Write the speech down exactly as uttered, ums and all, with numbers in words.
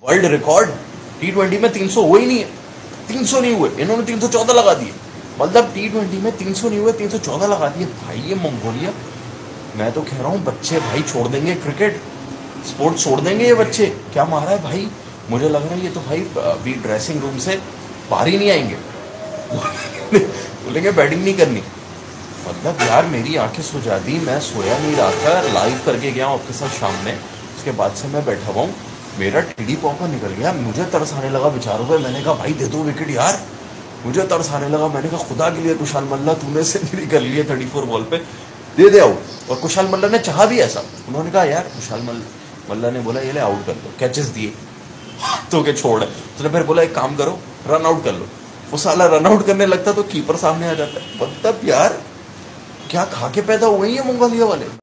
World record T twenty में तीन सौ हुए ही नहीं है, तीन सौ नहीं हुए, इन्होंने तीन सौ चौदह लगा दिए। मतलब टी ट्वेंटी में तीन सौ नहीं हुए, तीन सौ चौदह लगा दिए भाई। ये मंगोलिया, मैं तो कह रहा हूँ बच्चे भाई छोड़ देंगे क्रिकेट, स्पोर्ट्स छोड़ देंगे ये बच्चे। क्या मारा है भाई, मुझे लग रहा है ये तो भाई अभी ड्रेसिंग रूम से बाहर ही नहीं आएंगे बोलेंगे बैटिंग नहीं करनी। मतलब यार मेरी आंखें सुझा दी, मैं सोया नहीं रहा था, लाइव करके गया हूँ आपके साथ शाम में, उसके बाद से मैं बैठा हुआ हूँ, मेरा टीडी पॉपर निकल गया, मुझे तरस आने लगा बेचारों पे। मैंने कहा भाई दे दो विकेट यार, मुझे तरस आने लगा। मैंने कहा खुदा के लिए कुशाल मल्ला तूने सेंचुरी कर ली है थर्टी फोर बॉल पे, दे दे आउट। और कुशाल मल्ला ने चाहा भी ऐसा, उन्होंने कहा यार कुशाल मल्ला ने बोला ये ले आउट कर लो, कैचेस दिए तो के छोड़, उसने फिर बोला एक काम करो रन आउट कर लो। वो साला रन आउट करने लगता तो कीपर सामने आ जाता है। मतलब यार क्या खा के पैदा हुए हैं ये मंगोलिया वाले।